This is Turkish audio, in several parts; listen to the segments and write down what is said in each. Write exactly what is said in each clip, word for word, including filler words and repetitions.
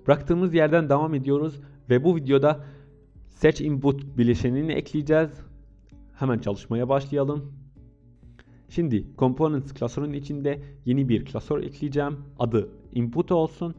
Bıraktığımız yerden devam ediyoruz ve bu videoda Search Input bileşenini ekleyeceğiz. Hemen çalışmaya başlayalım. Şimdi Components klasörünün içinde yeni bir klasör ekleyeceğim. Adı Input olsun.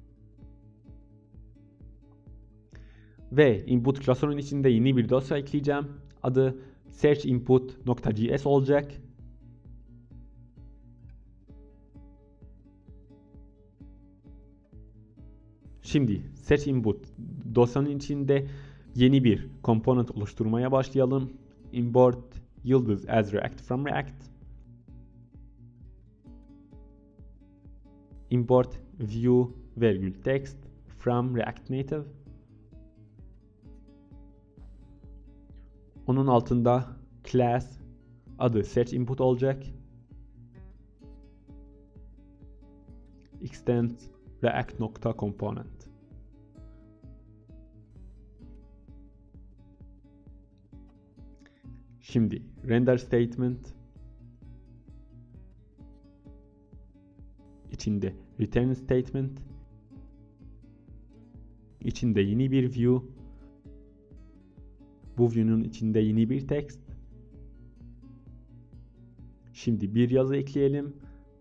Ve Input klasörünün içinde yeni bir dosya ekleyeceğim. Adı searchinput.js olacak. Şimdi Search Input dosyanın içinde yeni bir component oluşturmaya başlayalım. Import yıldız as React from React. Import view virgül text from React Native. Onun altında class adı Search Input olacak. Extend React.component. Şimdi render statement içinde return statement içinde yeni bir view, bu view'nun içinde yeni bir text. Şimdi bir yazı ekleyelim.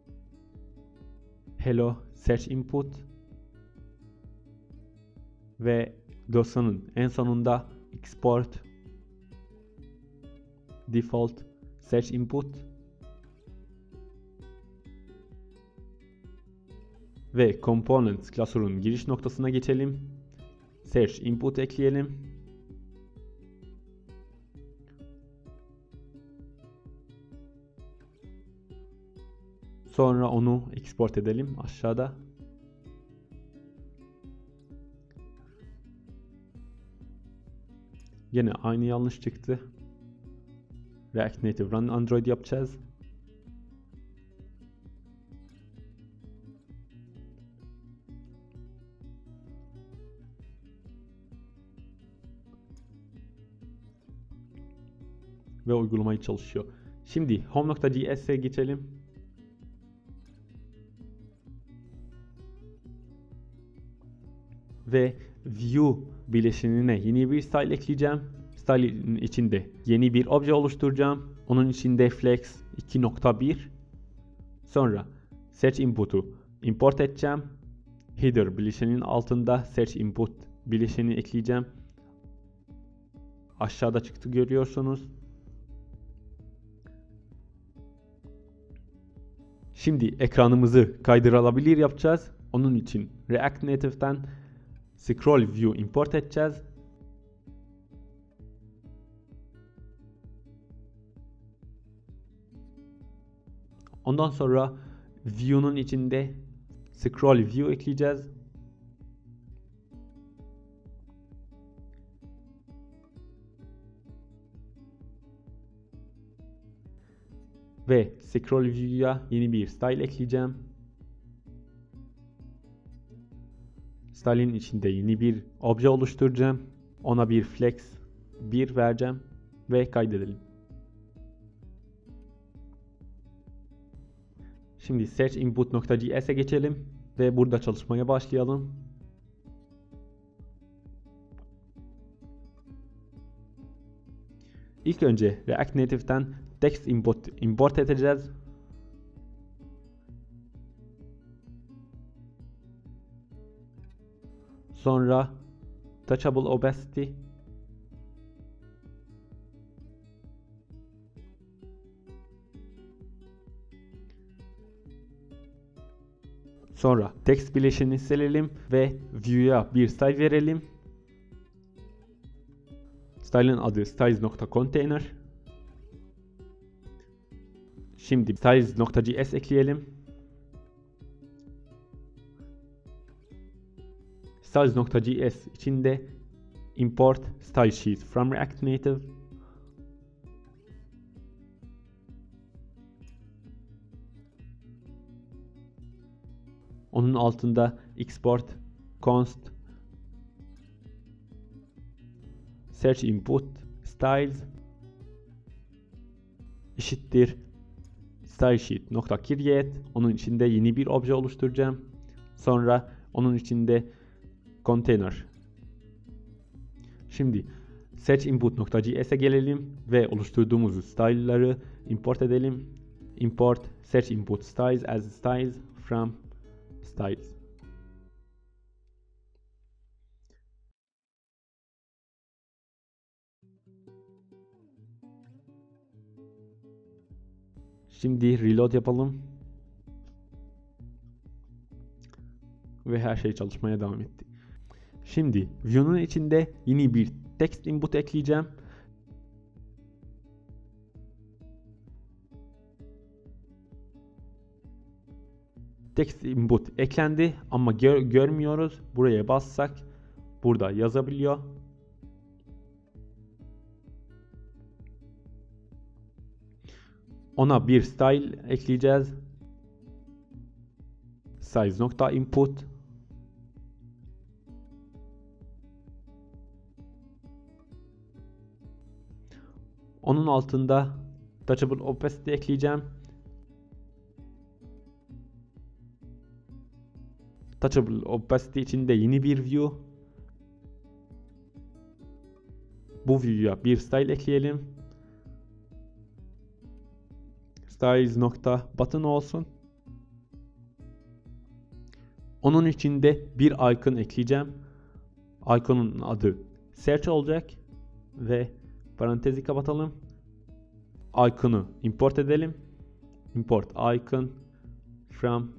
Hello search input ve dosyanın en sonunda export default search input ve components klasörünün giriş noktasına geçelim. Search input ekleyelim. Sonra onu export edelim aşağıda. Yine aynı yanlış çıktı. React Native Run Android yapacağız. Ve uygulamayı çalışıyor. Şimdi home.js'e geçelim. Ve view bileşenine yeni bir style ekleyeceğim. Style'in içinde yeni bir obje oluşturacağım. Onun içinde flex iki nokta bir. Sonra search input'u import edeceğim. Header bileşeninin altında search input bileşeni ekleyeceğim. Aşağıda çıktı görüyorsunuz. Şimdi ekranımızı kaydırılabilir yapacağız. Onun için React Native'den scroll view import edeceğiz. Ondan sonra view'nun içinde scroll view ekleyeceğiz. Ve scroll view'ya yeni bir style ekleyeceğim. Style'in içinde yeni bir obje oluşturacağım. Ona bir flex bir vereceğim ve kaydedelim. Şimdi search input.js'e geçelim ve burada çalışmaya başlayalım. İlk önce React Native'den text input import edeceğiz. Sonra touchable opacity, sonra text bileşenini silelim ve view'ya bir style verelim. Style'ın adı styles.container. Şimdi styles.js ekleyelim. Styles.js içinde import style sheet from React Native. Onun altında export const search input styles eşittir stylesheet.create. Onun içinde yeni bir obje oluşturacağım. Sonra onun içinde container. Şimdi searchInput.js'e gelelim ve oluşturduğumuz style'ları import edelim. Import searchInput styles as styles from styles. Şimdi reload yapalım. Ve her şey çalışmaya devam etti. Şimdi view'nun içinde yeni bir text input ekleyeceğim. Text input eklendi ama gör, görmüyoruz. Buraya bassak burada yazabiliyor. Ona bir style ekleyeceğiz. Size.input Onun altında touchable opacity ekleyeceğim. Touchable opacity içinde yeni bir view. Bu view'ya bir style ekleyelim. Styles.button olsun. Onun içinde bir icon ekleyeceğim. Icon'un adı search olacak ve parantezi kapatalım. Icon'u import edelim. Import icon from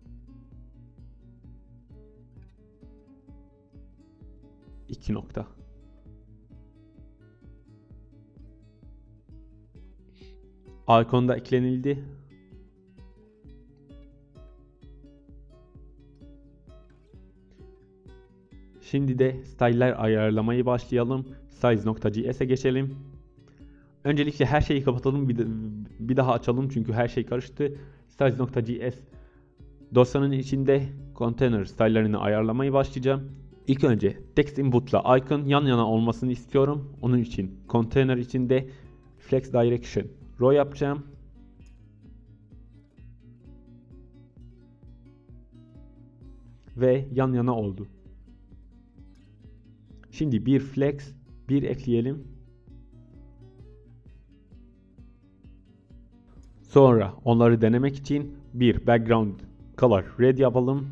iki nokta. Icon da eklenildi. Şimdi de style'ler ayarlamayı başlayalım. Size.js'e geçelim. Öncelikle her şeyi kapatalım, bir, de, bir daha açalım çünkü her şey karıştı. Size.js dosyanın içinde container style'larını ayarlamayı başlayacağım. İlk önce text input'la icon yan yana olmasını istiyorum. Onun için container içinde flex direction row yapacağım. Ve yan yana oldu. Şimdi bir flex bir ekleyelim. Sonra onları denemek için bir background color red yapalım.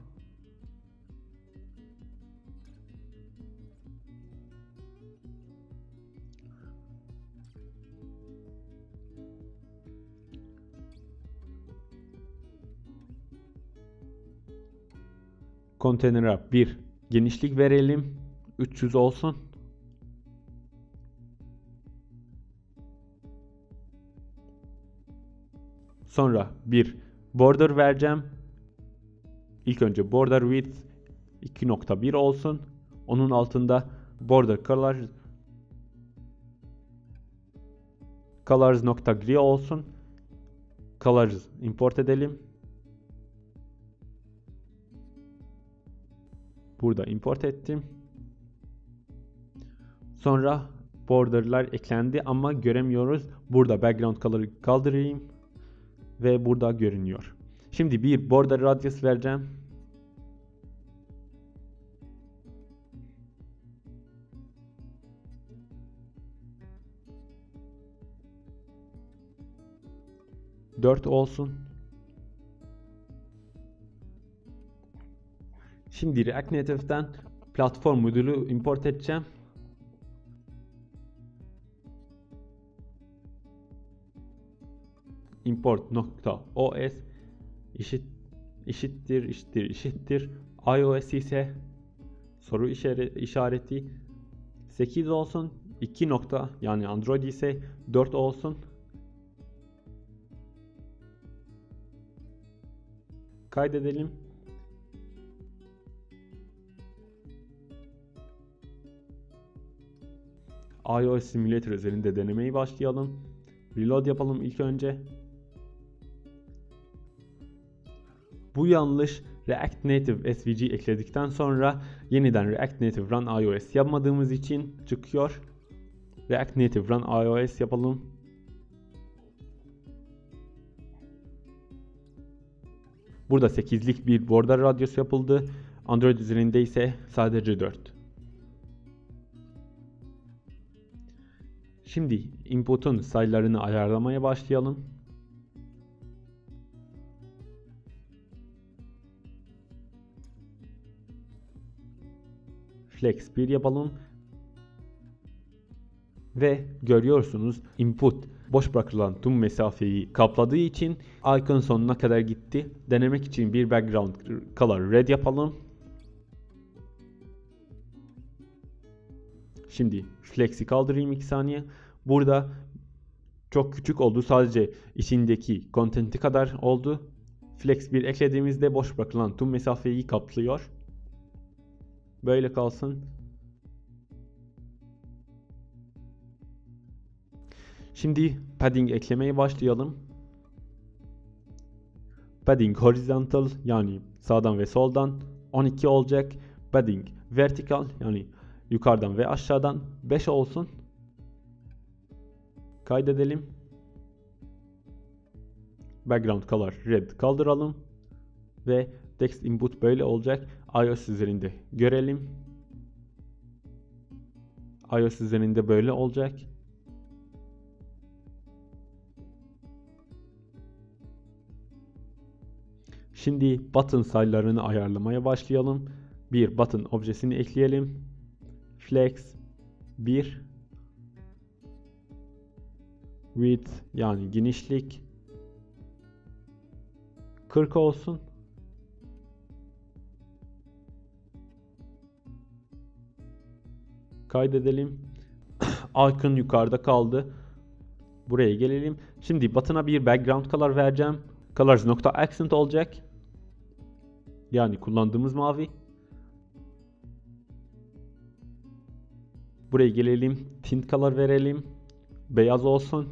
Container'a bir genişlik verelim. üç yüz olsun. Sonra bir border vereceğim. İlk önce border width iki nokta bir olsun. Onun altında border color colors.gray olsun. Colors import edelim. Burada import ettim. Sonra borderlar eklendi ama göremiyoruz. Burada background color'ı kaldırayım ve burada görünüyor. Şimdi bir border radius vereceğim. dört olsun. Şimdi React Native'den platform modülü import edeceğim. import.os eşit eşittir eşittir eşittir iOS ise soru işareti sekiz olsun. iki nokta yani Android ise dört olsun. Kaydedelim. iOS Simulator üzerinde denemeyi başlayalım. Reload yapalım ilk önce. Bu yanlış. React Native S V G ekledikten sonra yeniden React Native Run iOS yapmadığımız için çıkıyor. React Native Run iOS yapalım. Burada sekizlik bir border radius yapıldı. Android üzerinde ise sadece dört. Şimdi input'un sayılarını ayarlamaya başlayalım. Flex bir yapalım. Ve görüyorsunuz input boş bırakılan tüm mesafeyi kapladığı için icon sonuna kadar gitti. Denemek için bir background color red yapalım. Şimdi flex'i kaldırayım iki saniye. Burada çok küçük oldu. Sadece içindeki content'i kadar oldu. Flex bir eklediğimizde boş bırakılan tüm mesafeyi kaplıyor. Böyle kalsın. Şimdi padding eklemeye başlayalım. Padding horizontal yani sağdan ve soldan on iki olacak. Padding vertical yani yukarıdan ve aşağıdan beş olsun. Kaydedelim. Background color red kaldıralım. Ve text input böyle olacak. iOS üzerinde görelim. iOS üzerinde böyle olacak. Şimdi button sayılarını ayarlamaya başlayalım. Bir button objesini ekleyelim. Flex bir, width yani genişlik kırk olsun. Kaydedelim. Icon yukarıda kaldı. Buraya gelelim. Şimdi button'a bir background color vereceğim. Colors.accent olacak. Yani kullandığımız mavi. Buraya gelelim. Tint color verelim. Beyaz olsun.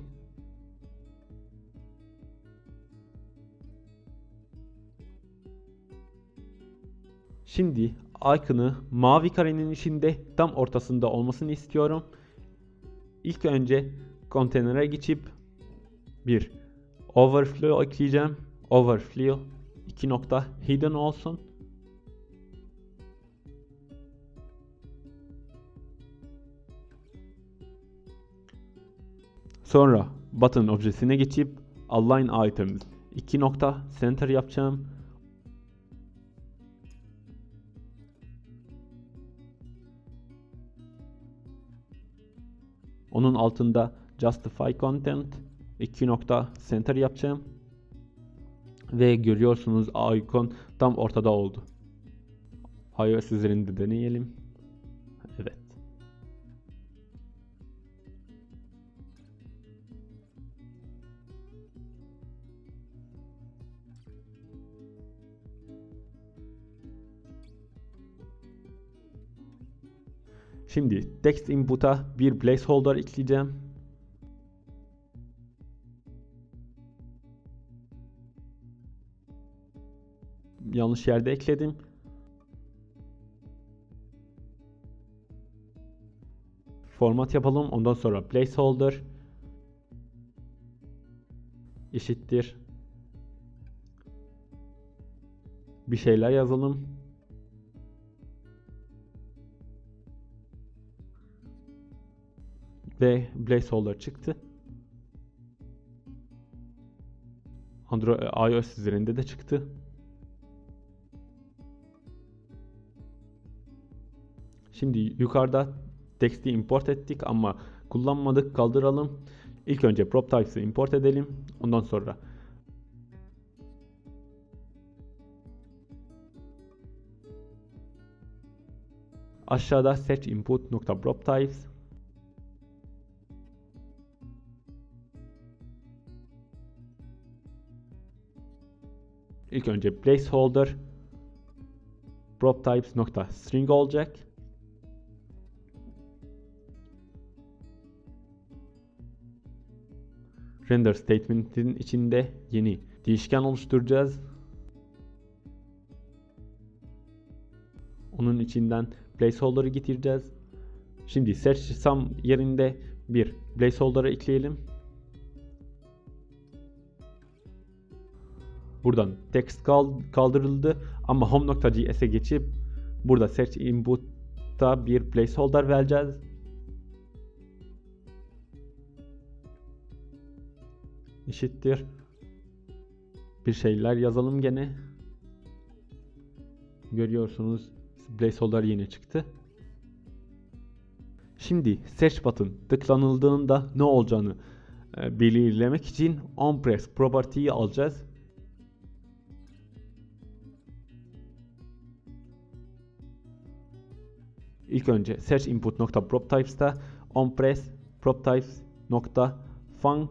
Şimdi icon'ı mavi karenin içinde tam ortasında olmasını istiyorum. İlk önce konteyner'e geçip bir overflow ekleyeceğim. Overflow iki nokta hidden olsun. Sonra button objesine geçip align items iki nokta center yapacağım. Onun altında justify content iki nokta center yapacağım. Ve görüyorsunuz icon tam ortada oldu. iOS üzerinde deneyelim. Evet. Şimdi text input'a bir placeholder ekleyeceğim. Yanlış yerde ekledim. Format yapalım. Ondan sonra placeholder eşittir bir şeyler yazalım. Ve placeholder çıktı. Android, iOS üzerinde de çıktı. Şimdi yukarıda text'i import ettik ama kullanmadık. Kaldıralım. İlk önce prop types'ı import edelim. Ondan sonra aşağıda search input.proptypes İlk önce placeholder proptypes.string olacak. Render statement'in içinde yeni değişken oluşturacağız. Onun içinden placeholder'ı getireceğiz. Şimdi search sum yerinde bir placeholder'ı ekleyelim. Buradan text kaldırıldı ama home.js'e geçip Burada search input'ta bir placeholder vereceğiz. Eşittir. Bir şeyler yazalım gene. Görüyorsunuz placeholder yine çıktı. Şimdi search button tıklanıldığında ne olacağını e, belirlemek için onPress property'yi alacağız. İlk önce search input nokta proptypes'ta onPress proptypes nokta func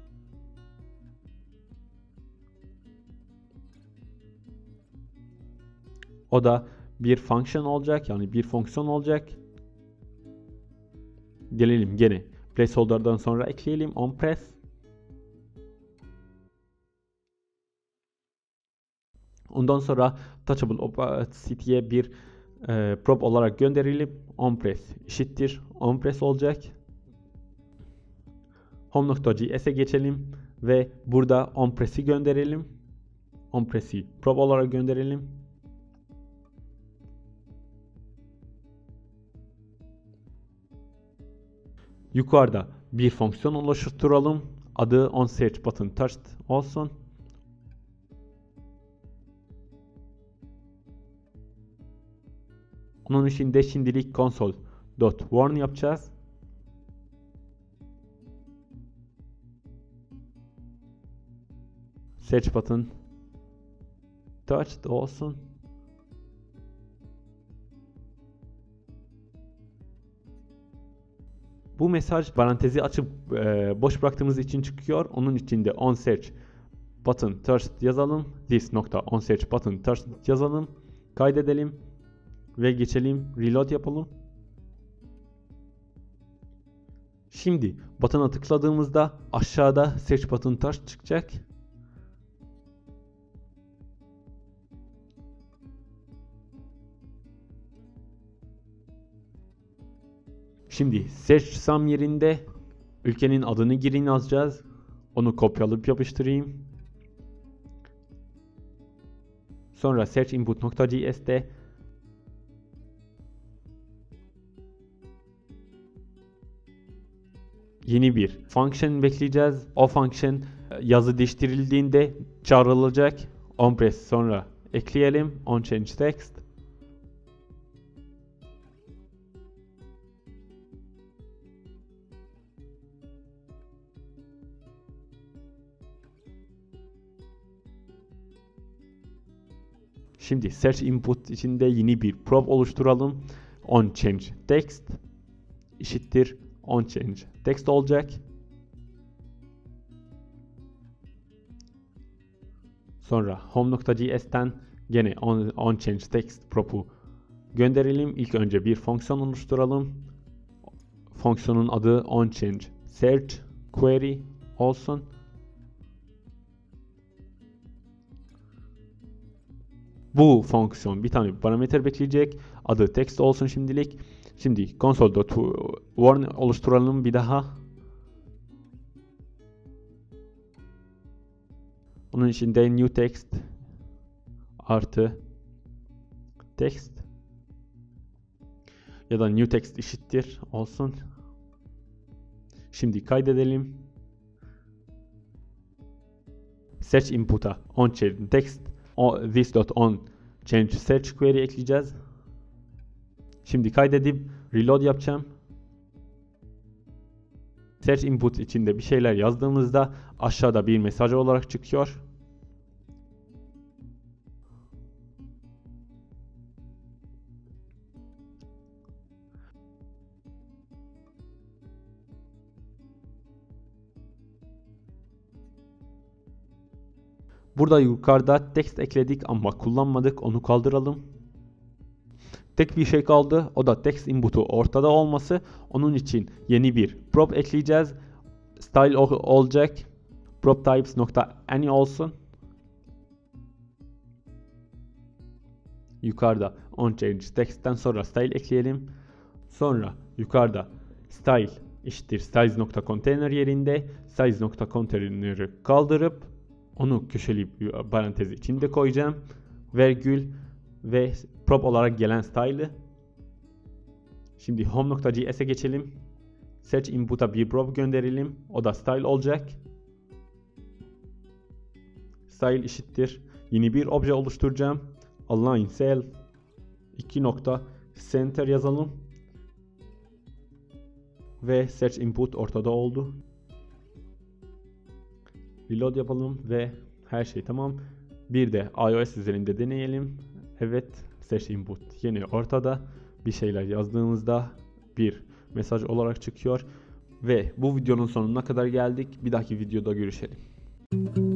o da bir function olacak, yani bir fonksiyon olacak. Gelelim gene placeholder'dan sonra ekleyelim onPress. Ondan sonra touchable opacity'ye bir e, prop olarak gönderelim. onPress eşittir onPress olacak. home.js'e geçelim ve burada onPress'i gönderelim. onPress'i prop olarak gönderelim. Yukarıda bir fonksiyon oluşturalım. Adı onSearchButtonTouched olsun. Onun için de şimdilik console.warn yapacağız. Search button touched olsun. Bu mesaj parantezi açıp e, boş bıraktığımız için çıkıyor. Onun için de onSearch button touched yazalım. This nokta onSearch button touched yazalım. Kaydedelim ve geçelim. Reload yapalım. Şimdi button'a tıkladığımızda aşağıda search button touched çıkacak. Şimdi search sum yerinde ülkenin adını girin yazacağız. Onu kopyalayıp yapıştırayım. Sonra search input nokta js'te yeni bir function bekleyeceğiz. O function yazı değiştirildiğinde çağrılacak. onPress sonra ekleyelim. onChangeText. Şimdi search input içinde yeni bir prop oluşturalım. onChangeText eşittir onChangeText olacak. Sonra home.js'ten gene on, onChangeText prop'u gönderelim. İlk önce bir fonksiyon oluşturalım. Fonksiyonun adı onChangeSearchQuery olsun. Bu fonksiyon bir tane parametre bekleyecek. Adı text olsun şimdilik. Şimdi console.warn oluşturalım bir daha. Onun için de new text artı text ya da new text eşittir olsun. Şimdi kaydedelim. Search input'a onChangeText this.onChangeSearchQuery ekleyeceğiz. Şimdi kaydedip reload yapacağım. Search input içinde bir şeyler yazdığımızda aşağıda bir mesaj olarak çıkıyor. Burada yukarıda text ekledik ama kullanmadık. Onu kaldıralım. Tek bir şey kaldı. O da text input'u ortada olması. Onun için yeni bir prop ekleyeceğiz. Style olacak. PropTypes.any olsun. Yukarıda onChangeText'ten sonra style ekleyelim. Sonra yukarıda style eşittir size.container yerinde size.container'ı kaldırıp onu köşeli parantez içinde koyacağım. Virgül ve prop olarak gelen style'ı. Şimdi home.js'e geçelim. Search input'a bir prop gönderelim. O da style olacak. Style eşittir. Yeni bir obje oluşturacağım. Align cell iki nokta center yazalım. Ve search input ortada oldu. Reload yapalım ve her şey tamam. Bir de iOS üzerinde deneyelim. Evet, search input yeni ortada. Bir şeyler yazdığımızda bir mesaj olarak çıkıyor. Ve bu videonun sonuna kadar geldik. Bir dahaki videoda görüşelim.